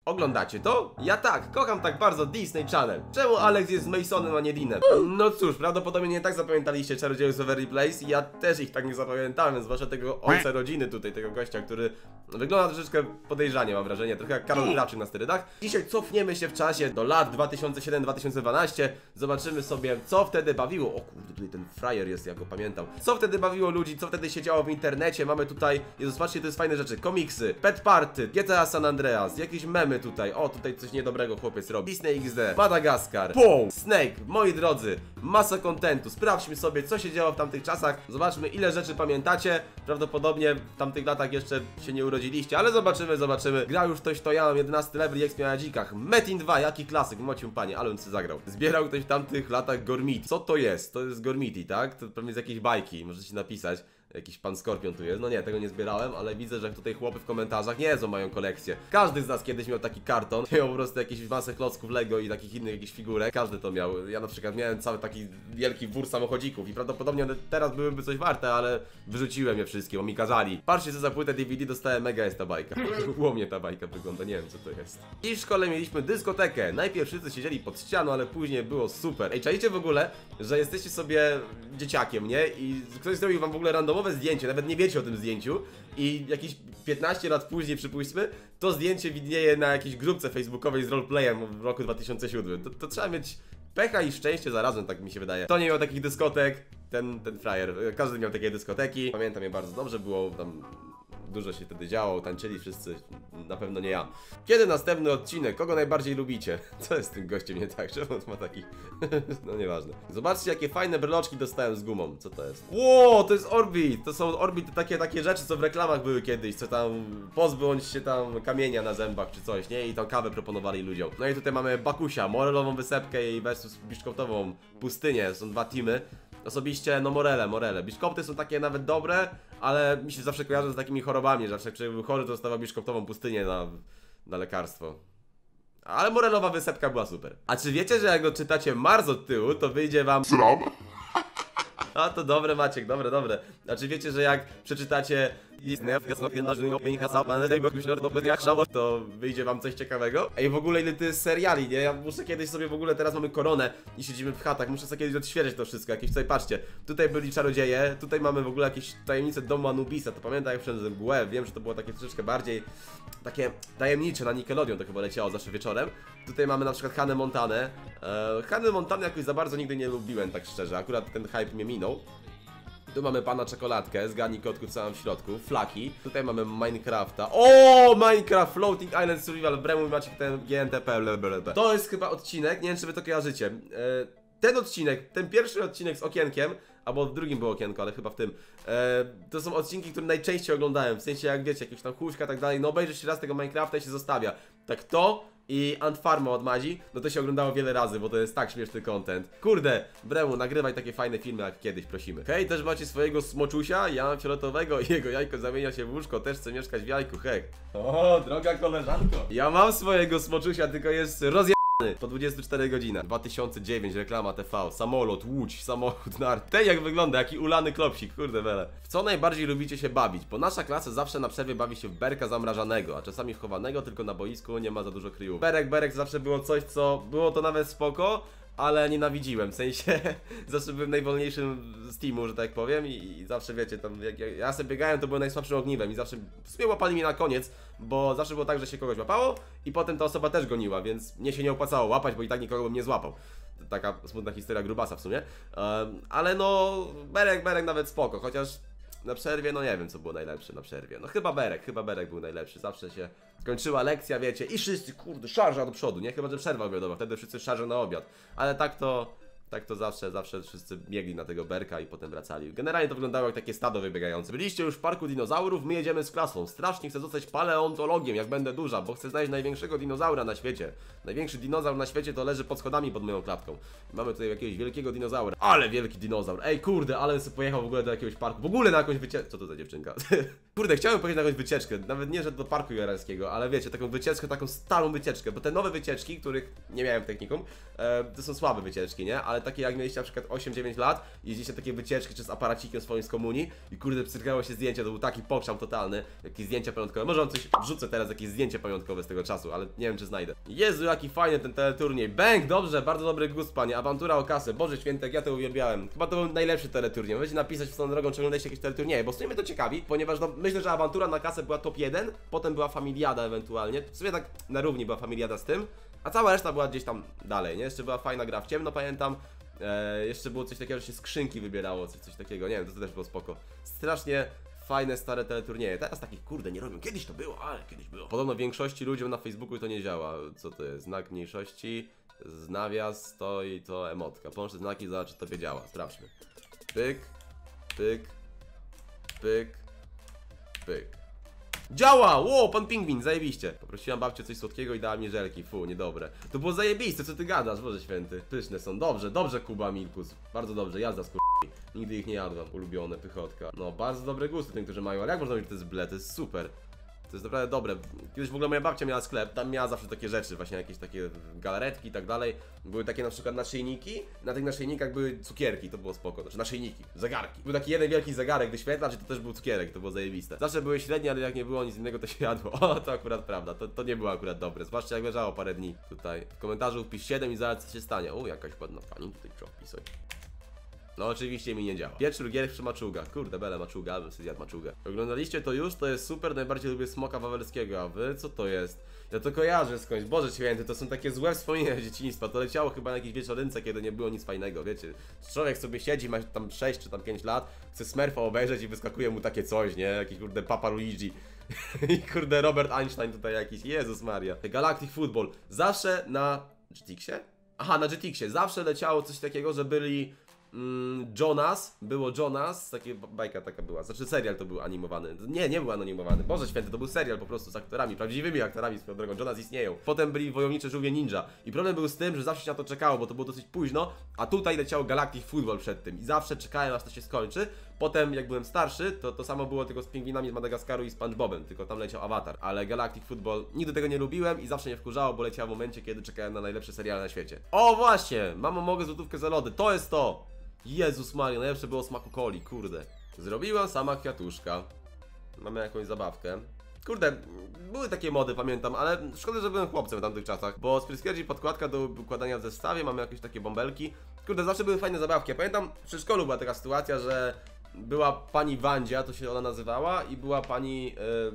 Oglądacie to? Ja tak, kocham tak bardzo Disney Channel. Czemu Alex jest Masonem, a nie Deanem? No cóż, prawdopodobnie nie tak zapamiętaliście Czarodziejów z Waverly Place i ja też ich tak nie zapamiętałem, zwłaszcza tego ojca rodziny tutaj, tego gościa, który wygląda troszeczkę podejrzanie, mam wrażenie, trochę jak Karol Krawczyk na sterydach. Dzisiaj cofniemy się w czasie do lat 2007-2012, zobaczymy sobie, co wtedy bawiło. O kurde, tutaj ten frajer jest, ja go pamiętam. Co wtedy bawiło ludzi, co wtedy się działo w internecie. Mamy tutaj, Jezus, zobaczcie, to jest fajne rzeczy, komiksy, Pet Party, GTA San Andreas, jakieś memy tutaj, o tutaj coś niedobrego chłopiec robi, Disney XD, Madagaskar, POW, Snake, moi drodzy, masa kontentu, sprawdźmy sobie, co się działo w tamtych czasach, zobaczmy, ile rzeczy pamiętacie. Prawdopodobnie w tamtych latach jeszcze się nie urodziliście, ale zobaczymy. Grał już ktoś, to ja mam 11 level i jak miał na dzikach. Metin 2, jaki klasyk, mocium panie, ale on się zagrał. Zbierał ktoś w tamtych latach Gormiti. Co to jest? To jest Gormiti, tak? To pewnie z jakiejś bajki, możecie napisać. Jakiś pan Skorpion tu jest. No nie, tego nie zbierałem, ale widzę, że tutaj chłopy w komentarzach niezłą mają kolekcję. Każdy z nas kiedyś miał taki karton. Miał po prostu jakieś masę klocków Lego i takich innych jakichś figurek. Każdy to miał. Ja na przykład miałem cały taki wielki wór samochodzików i prawdopodobnie one teraz byłyby coś warte, ale wyrzuciłem je wszystkie, bo mi kazali. Patrzcie, co za płytę DVD dostałem, mega jest ta bajka. Łomnie ta bajka wygląda, nie wiem co to jest. I w szkole mieliśmy dyskotekę. Najpierw wszyscy siedzieli pod ścianą, ale później było super. Ej, czajcie w ogóle, że jesteście sobie dzieciakiem, nie? I ktoś zrobił wam w ogóle randomowe zdjęcie, nawet nie wiecie o tym zdjęciu i jakieś 15 lat później, przypuśćmy, to zdjęcie widnieje na jakiejś grupce facebookowej z roleplayem w roku 2007. To trzeba mieć pecha i szczęście zarazem, tak mi się wydaje. Kto nie miał takich dyskotek, ten frajer. Każdy miał takie dyskoteki. Pamiętam je bardzo dobrze, było tam dużo się wtedy działo, tańczyli wszyscy, na pewno nie ja. Kiedy następny odcinek? Kogo najbardziej lubicie? Co jest z tym gościem nie tak, że on ma taki... no nieważne. Zobaczcie, jakie fajne breloczki dostałem z gumą. Co to jest? Ło, to jest Orbit! To są Orbit, takie rzeczy, co w reklamach były kiedyś, co tam pozbądź się tam kamienia na zębach czy coś, nie? I tam kawę proponowali ludziom. No i tutaj mamy Bakusia, Morelową wysepkę i versus Biszkoptową pustynię. Są dwa teamy. Osobiście, no Morele. Biszkopty są takie nawet dobre, ale mi się zawsze kojarzą z takimi chorobami, że zawsze jak człowiek był chory, to dostawał biszkoptową pustynię na lekarstwo. Ale Morelowa wysepka była super. A czy wiecie, że jak go czytacie Mars od tyłu, to wyjdzie wam... Sram? A to dobre, Maciek, dobre. A czy wiecie, że jak przeczytacie to wyjdzie wam coś ciekawego? Ej, w ogóle ile to jest seriali, nie? Ja muszę kiedyś sobie w ogóle, teraz mamy koronę i siedzimy w chatach, muszę sobie kiedyś odświeżyć to wszystko, jakieś tutaj, patrzcie, tutaj byli czarodzieje, tutaj mamy w ogóle jakieś tajemnice domu Anubisa, to pamiętam jak wszedłem w mgłę, wiem, że to było takie troszeczkę bardziej, takie tajemnicze, na Nickelodeon to chyba leciało zawsze wieczorem. Tutaj mamy na przykład Hannę Montanę. Hannę Montanę jakoś za bardzo nigdy nie lubiłem, tak szczerze, akurat ten hype mnie minął. Tu mamy pana czekoladkę, zgadnij kotku co mam w środku, Flaki. Tutaj mamy Minecrafta. O, Minecraft Floating Island Survival, Bremu macie ten GNTP, blablabla. To jest chyba odcinek, nie wiem czy wy to kojarzycie. Ten odcinek, ten pierwszy odcinek z okienkiem, albo w drugim było okienko, ale chyba w tym. To są odcinki, które najczęściej oglądałem, w sensie jak wiecie, jakieś tam huśka i tak dalej. No obejrzysz się raz tego Minecrafta i się zostawia. Tak to i Ant Farma od Madzi, no to się oglądało wiele razy, bo to jest tak śmieszny content. Kurde, Bremu, nagrywaj takie fajne filmy jak kiedyś, prosimy. Hej, też macie swojego smoczusia? Ja mam fioletowego i jego jajko zamienia się w łóżko, też chcę mieszkać w jajku, hej. O, droga koleżanko. Ja mam swojego smoczusia, tylko jest po 24 godzinach. 2009, reklama TV, samolot, łódź, samochód, nart. Ten jak wygląda, jaki ulany klopsik, kurde wele. W co najbardziej lubicie się bawić? Bo nasza klasa zawsze na przerwie bawi się w berka zamrażanego, a czasami chowanego, tylko na boisku nie ma za dużo kryjów. Berek zawsze było coś, co było to nawet spoko, ale nienawidziłem, w sensie zawsze byłem najwolniejszym z teamu, że tak powiem i zawsze wiecie, tam jak ja sobie biegałem, to byłem najsłabszym ogniwem i zawsze w sumie łapali mnie na koniec, bo zawsze było tak, że się kogoś łapało i potem ta osoba też goniła, więc mnie się nie opłacało łapać, bo i tak nikogo bym nie złapał. Taka smutna historia grubasa w sumie, ale no Berek nawet spoko, chociaż na przerwie, no nie wiem co było najlepsze na przerwie. No chyba Berek był najlepszy. Zawsze się skończyła lekcja, wiecie, i wszyscy, kurde, szarża do przodu, nie? Chyba, że przerwa obiadowa, wtedy wszyscy szarżą na obiad. Ale tak to zawsze wszyscy biegli na tego Berka i potem wracali. Generalnie to wyglądało jak takie stado wybiegające. Byliście już w parku dinozaurów, my jedziemy z klasą. Strasznie chcę zostać paleontologiem, jak będę duża, bo chcę znaleźć największego dinozaura na świecie. Największy dinozaur na świecie to leży pod schodami pod moją klatką. Mamy tutaj jakiegoś wielkiego dinozaura. Ale wielki dinozaur. Ej, kurde, ale sobie pojechał w ogóle do jakiegoś parku. W ogóle na jakąś wycieczkę. Co to za dziewczynka? Kurde, chciałem pojechać na jakąś wycieczkę. Nawet nie, że do parku jurajskiego, ale wiecie, taką wycieczkę, taką starą wycieczkę. Bo te nowe wycieczki, których nie miałem w technikum, to są słabe wycieczki, nie? Ale ale takie jak mieliście na przykład 8-9 lat, jeździcie takie wycieczki czy z aparacikiem swoim z komunii i kurde psykało się zdjęcia, to był taki pokrzam totalny, jakieś zdjęcia pamiątkowe. Może on coś wrzucę teraz, jakieś zdjęcie pamiątkowe z tego czasu, ale nie wiem czy znajdę. Jezu, jaki fajny ten teleturniej. Bang, dobrze, bardzo dobry gust, panie. Awantura o kasę, Boże świętek, ja to uwielbiałem. Chyba to był najlepszy teleturniej. Możecie napisać w tą drogą, czy oglądaliście jakieś teleturnieje, bo w sumie mnie to ciekawi, ponieważ no, myślę, że awantura na kasę była top 1, potem była familiada ewentualnie. W sumie tak na równi była familiada z tym, a cała reszta była gdzieś tam dalej, nie? Jeszcze była fajna gra w ciemno, pamiętam. Jeszcze było coś takiego, że się skrzynki wybierało, coś takiego, nie wiem, to też było spoko. Strasznie fajne, stare teleturnieje. Teraz takich, kurde, nie robią. Kiedyś to było, ale kiedyś było. Podobno większości ludziom na Facebooku to nie działa. Co to jest? Znak mniejszości, nawias, to i to emotka. Połącz te znaki, zobacz, czy tobie działa. Sprawdźmy. Pyk, pyk, pyk, pyk. Działa! Ło, pan pingwin, zajebiście. Poprosiłam babcię coś słodkiego i dała mi żelki. Fu, niedobre. To było zajebiste, co ty gadasz, Boże święty. Pyszne są, dobrze, dobrze Kuba Milkus. Bardzo dobrze, jazda z nigdy ich nie jadłem, ulubione, pychotka. No, bardzo dobre gusty tym, którzy mają, ale jak można mówić, że to jest ble, to jest super. To jest naprawdę dobre. Kiedyś w ogóle moja babcia miała sklep, tam miała zawsze takie rzeczy, właśnie jakieś takie galaretki i tak dalej. Były takie na przykład naszyjniki, na tych naszyjnikach były cukierki, to było spoko, znaczy naszyjniki, zegarki. Był taki jeden wielki zegarek, wyświetlacz i to też był cukierek, to było zajebiste. Zawsze były średnie, ale jak nie było nic innego, to się jadło. O, to akurat prawda, to nie było akurat dobre, zwłaszcza jak leżało parę dni tutaj. W komentarzu wpisz 7 i zaraz co się stanie. O, jakaś ładna pani tutaj trzeba wpisać. No oczywiście mi nie działa. Pieczur gier maczuga. Kurde, bele maczuga, albo sobie zjadł maczugę. Oglądaliście to już? To jest super, najbardziej lubię Smoka Wawelskiego, a wy? Co to jest? Ja to kojarzę skądś, Boże święty, to są takie złe wspomnienia z dzieciństwa. To leciało chyba na jakiejś wieczorynce, kiedy nie było nic fajnego, wiecie. Człowiek sobie siedzi, ma tam 6 czy tam 5 lat, chce Smurfa obejrzeć i wyskakuje mu takie coś, nie? Jakiś kurde Papa Luigi. I kurde Robert Einstein tutaj jakiś, Jezus Maria. Galactic Football. Zawsze na GTX-ie? Aha, na GTX-ie. Zawsze leciało coś takiego, że byli... Jonas, było Jonas, taka bajka taka była, znaczy serial to był animowany, nie był animowany, Boże święty, to był serial po prostu z aktorami, prawdziwymi aktorami swoją drogą, Jonas istnieją. Potem byli Wojownicze Żółwie Ninja i problem był z tym, że zawsze się na to czekało, bo to było dosyć późno, a tutaj leciało Galactic Football przed tym i zawsze czekałem aż to się skończy. Potem jak byłem starszy, to samo było tylko z pingwinami z Madagaskaru i SpongeBobem, tylko tam leciał Avatar, ale Galactic Football nigdy tego nie lubiłem i zawsze mnie wkurzało, bo leciało w momencie, kiedy czekałem na najlepszy serial na świecie. O właśnie, mamo mogę złotówkę za lody, to jest to! Jezus Maria, najlepsze było smaku coli, kurde. Zrobiła sama kwiatuszka. Mamy jakąś zabawkę. Kurde, były takie mody, pamiętam, ale szkoda, że byłem chłopcem w tamtych czasach. Bo z Friskerdzi podkładka do układania w zestawie, mamy jakieś takie bąbelki. Kurde, zawsze były fajne zabawki. Ja pamiętam, w przedszkolu była taka sytuacja, że była pani Wandzia, to się ona nazywała, i była pani...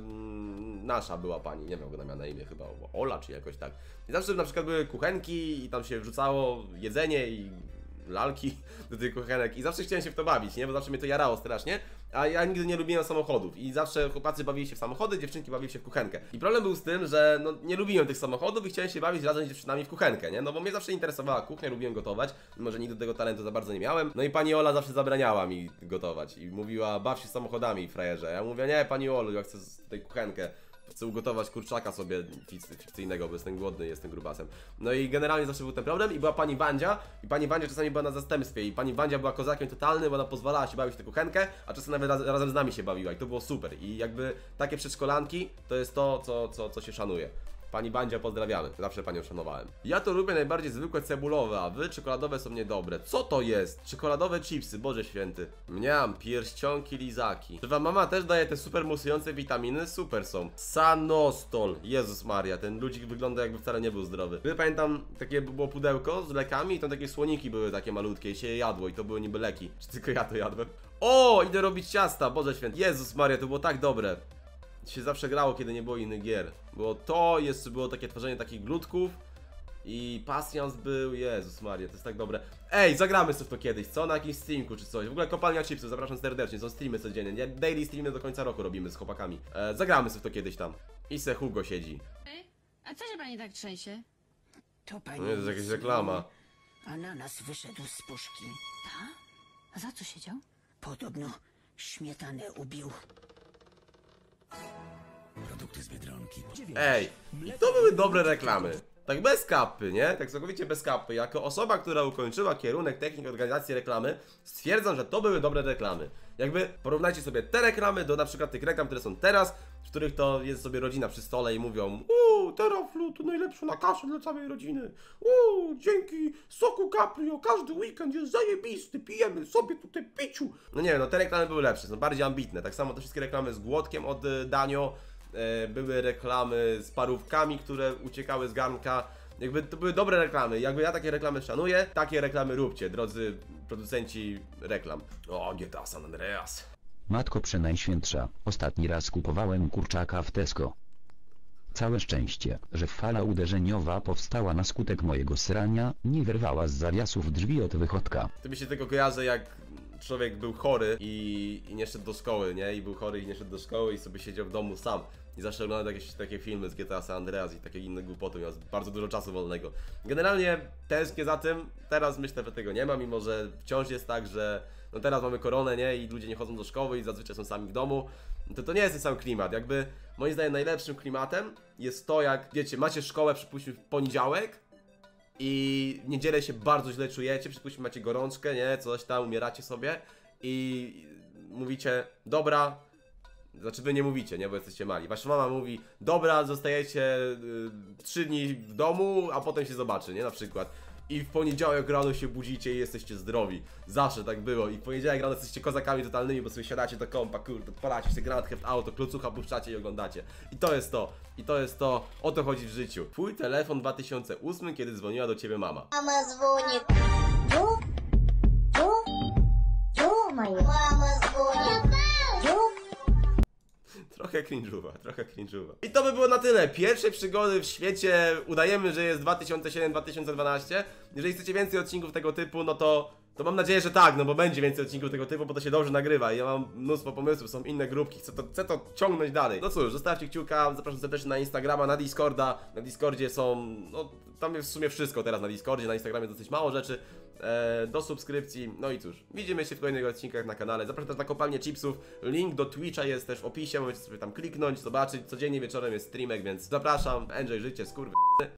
nasza była pani, nie wiem jak ona miała na imię, chyba Ola czy jakoś tak. I zawsze na przykład były kuchenki i tam się wrzucało jedzenie i... lalki do tych kuchenek i zawsze chciałem się w to bawić, nie? Bo zawsze mnie to jarało strasznie, a ja nigdy nie lubiłem samochodów i zawsze chłopacy bawili się w samochody, dziewczynki bawiły się w kuchenkę. I problem był z tym, że no, nie lubiłem tych samochodów i chciałem się bawić razem z dziewczynami w kuchenkę, nie? No bo mnie zawsze interesowała kuchnia, lubiłem gotować, mimo że nigdy tego talentu za bardzo nie miałem. No i pani Ola zawsze zabraniała mi gotować i mówiła, baw się samochodami, frajerze. Ja mówię, nie, pani Olu, ja chcę tutaj kuchenkę. Chcę ugotować kurczaka sobie fikcyjnego, bo jestem głodny, jestem grubasem. No i generalnie zawsze był ten problem i była pani Wandzia i pani Wandzia czasami była na zastępstwie i pani Wandzia była kozakiem totalnym, bo ona pozwalała się bawić w tę kuchenkę, a czasem nawet razem z nami się bawiła i to było super. I jakby takie przedszkolanki to jest to, co się szanuje. Pani Bandzia, pozdrawiamy. Zawsze panią szanowałem. Ja to lubię najbardziej zwykłe cebulowe, a wy czekoladowe są niedobre. Co to jest? Czekoladowe chipsy, Boże święty. Mniam, pierścionki, lizaki. Czy wam mama też daje te super musujące witaminy? Super są. Sanostol. Jezus Maria, ten ludzik wygląda jakby wcale nie był zdrowy. Pamiętam, takie było pudełko z lekami i tam takie słoniki były takie malutkie i się je jadło i to były niby leki. Czy tylko ja to jadłem? O, idę robić ciasta, Boże święty. Jezus Maria, to było tak dobre. Się zawsze grało, kiedy nie było innych gier. Było to, jeszcze było takie tworzenie takich glutków i pasjans był, Jezus Maria, to jest tak dobre. Ej, zagramy sobie w to kiedyś, co? Na jakimś streamku czy coś. W ogóle kopalnia chipsów, zapraszam serdecznie, są streamy codziennie. Daily streamy do końca roku robimy z chłopakami. Zagramy sobie w to kiedyś tam. I se Hugo siedzi. A co się pani tak trzęsie? To pani No jest jakaś reklama. Ananas wyszedł z puszki. Ta? A za co siedział? Podobno śmietanę ubił. Produkty z Biedronki. Ej, to były dobre reklamy. Tak bez kapy, nie? Tak całkowicie bez kapy. Jako osoba, która ukończyła kierunek technik organizacji reklamy, stwierdzam, że to były dobre reklamy. Jakby porównajcie sobie te reklamy do na przykład tych reklam, które są teraz, w których to jest sobie rodzina przy stole i mówią: Teraflu to najlepszy na kaszę dla całej rodziny. Dzięki soku Caprio każdy weekend jest zajebisty, pijemy sobie tutaj piciu. No nie wiem, no te reklamy były lepsze, są bardziej ambitne. Tak samo te wszystkie reklamy z Głodkiem od Danio. Były reklamy z parówkami, które uciekały z garnka. Jakby to były dobre reklamy. Jakby ja takie reklamy szanuję, takie reklamy róbcie, drodzy producenci reklam. O, GTA San Andreas. Matko Przenajświętsza, ostatni raz kupowałem kurczaka w Tesco. Całe szczęście, że fala uderzeniowa powstała na skutek mojego srania, nie wyrwała z zawiasów drzwi od wychodka. To mi się tego kojarzy, jak człowiek był chory i nie szedł do szkoły, nie? I był chory i nie szedł do szkoły i sobie siedział w domu sam. I zawsze oglądał jakieś takie filmy z GTA San Andreas i takie inne głupoty, miał bardzo dużo czasu wolnego. Generalnie tęsknię za tym, teraz myślę, że tego nie ma, mimo że wciąż jest tak, że no teraz mamy koronę, nie? I ludzie nie chodzą do szkoły i zazwyczaj są sami w domu. To nie jest ten sam klimat, jakby moim zdaniem najlepszym klimatem jest to, jak wiecie, macie szkołę przypuśćmy w poniedziałek i w niedzielę się bardzo źle czujecie, przypuśćmy macie gorączkę, nie? Coś tam, umieracie sobie i mówicie: dobra, znaczy wy nie mówicie, nie? Bo jesteście mali. Wasza mama mówi: dobra, zostajecie 3 dni w domu, a potem się zobaczy, nie? Na przykład. I w poniedziałek rano się budzicie i jesteście zdrowi. Zawsze tak było. I w poniedziałek rano jesteście kozakami totalnymi, bo sobie siadacie do kompa, kurde, odpalacie się Grand Theft Auto, klocucha puszczacie i oglądacie. I to jest to. I to jest to. O to chodzi w życiu. Twój telefon 2008, kiedy dzwoniła do ciebie mama. Мама звонит. Ё-моё. Мама звонит. Trochę cringe'uwa. I to by było na tyle. Pierwsze przygody w świecie. Udajemy, że jest 2007-2012. Jeżeli chcecie więcej odcinków tego typu, no to mam nadzieję, że tak, no bo będzie więcej odcinków tego typu, bo to się dobrze nagrywa i ja mam mnóstwo pomysłów, są inne grupki, chcę to ciągnąć dalej. No cóż, zostawcie kciuka, zapraszam serdecznie na Instagrama, na Discorda. Na Discordzie są, no tam jest w sumie wszystko teraz na Discordzie, na Instagramie dosyć mało rzeczy. Do subskrypcji, no i cóż, widzimy się w kolejnych odcinkach na kanale. Zapraszam też na kopalnię chipsów, link do Twitcha jest też w opisie, możecie sobie tam kliknąć, zobaczyć. Codziennie wieczorem jest streamek, więc zapraszam, enjoy życie, skurwy.